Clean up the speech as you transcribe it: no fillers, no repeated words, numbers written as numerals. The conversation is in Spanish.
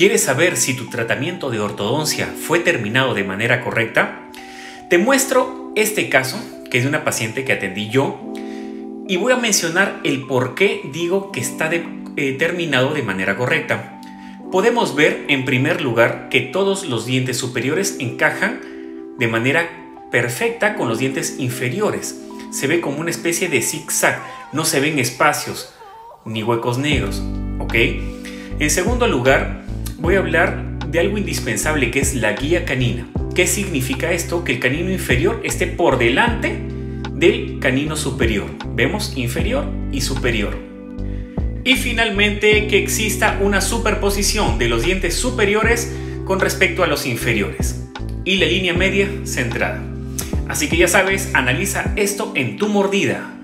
¿Quieres saber si tu tratamiento de ortodoncia fue terminado de manera correcta? Te muestro este caso, que es de una paciente que atendí yo, y voy a mencionar el por qué digo que está terminado de manera correcta. Podemos ver en primer lugar que todos los dientes superiores encajan de manera perfecta con los dientes inferiores. Se ve como una especie de zigzag, no se ven espacios ni huecos negros, ¿ok? En segundo lugar, voy a hablar de algo indispensable, que es la guía canina. ¿Qué significa esto? Que el canino inferior esté por delante del canino superior. Vemos inferior y superior. Y finalmente, que exista una superposición de los dientes superiores con respecto a los inferiores y la línea media centrada. Así que ya sabes, analiza esto en tu mordida.